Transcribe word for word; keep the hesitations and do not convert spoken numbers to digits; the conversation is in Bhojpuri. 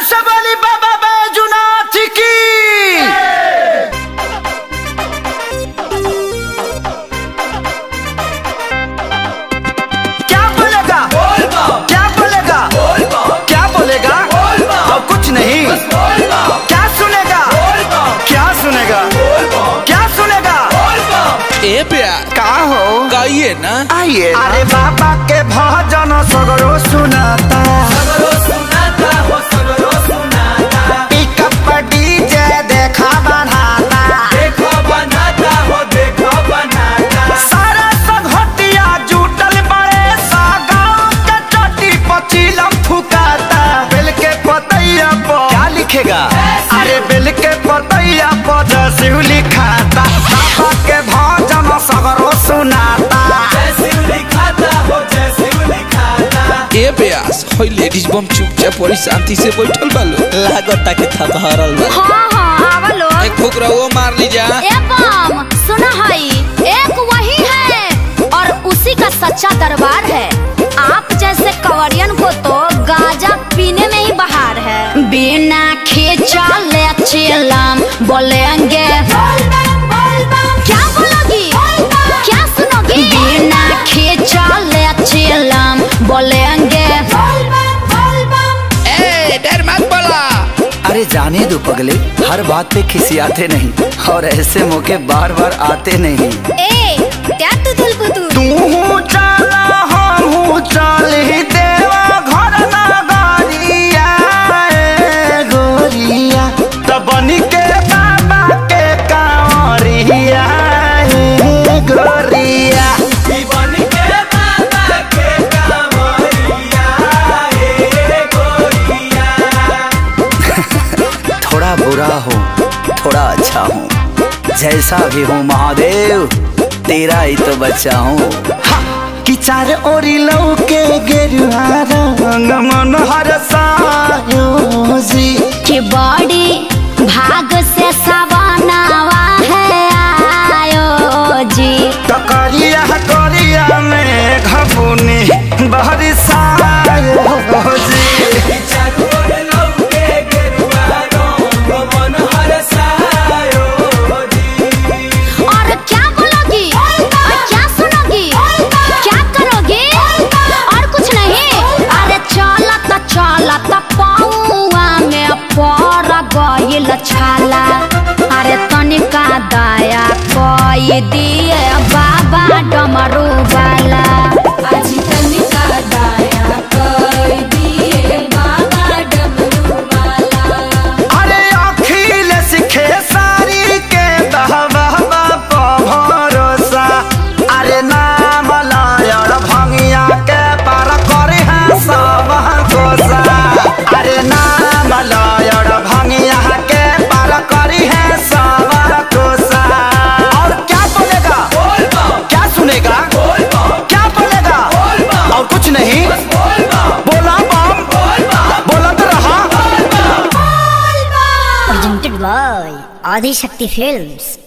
से बोली बाबा बैजूनाथ की। क्या बोलेगा क्या बोलेगा क्या बोलेगा और कुछ नहीं। क्या सुनेगा क्या सुनेगा क्या सुनेगा। ए प्यार का हो गाइए ना आइए। अरे बाबा के भजन सगरो सुनाता सगरो सुनाता हो सगरो सुनाता। पिकअप डीजे देखा बनाता देखो बनाता हो देखो बनाता। सारा संघटिया जुटल बड़े सा गाँव के चोटी पचीलम फुकाता। बेल के पतैया पर क्या लिखेगा। अरे बेल के पतैया पर जैसे लिखाता। बाबा के भजन सगरो सुनाता ए प्यास होई लेडीज बम चुपचाप बड़ी शांति से बैठल बालो लागता के थप हरल बा। हां हां आवलो एक फुकरा वो मार ली जा। ए बम सुना हई एक वही है और उसी का सच्चा दरबार है। आप जैसे कवरियन को तो गांजा पीने में ही बहार है। बिना खींचले चिलम बोलेंगे क्या बोलोगी क्या सुनोगी। बिना खींचले चिलम बोलेंगे ए डर मत बोला। अरे जाने दो पगले हर बात पे खिसियाते नहीं और ऐसे मौके बार बार आते नहीं। ए क्या तू दुलबुतू तू चला हम चले देवा घर ना गोरिया गोरिया तब बनी के बाबा के कांवरिया गोरिया बनी के बाबा के कांवरिया गोरिया। थोड़ा बुरा हो थोड़ा अच्छा हूँ जैसा भी हूँ महादेव तेरा ही तो बच्चा हूँ। कि चार ओरी लौके गेरुआ रंग मन हरसायो जी। कि बड़ी भाग से सवनावा है आयो जी। तो करिया करिया में घबुनी बरसायो जी। और क्या बोलोगी और क्या सुनोगी क्या करोगी और कुछ नहीं। अरे चलत चलत पौआ में पर गइल छाला। अरे तनिका दया कई दिए बाबा डमरू वाला। आज तनिका दया कई दिए बाबा डमरू वाला। अरे अखिल सीखे सारी के दहवा भरोसा। अरे नाम लायर भंगिया के पर करे है सब कोसा। अरे नाम लायर भंगिया के पर करी है सब कोसा। और क्या बोलेगा क्या सुनेगा क्या बोलेगा और कुछ नहीं। बोला बम बोला तो रहा। Presented by Adi Shakti Films.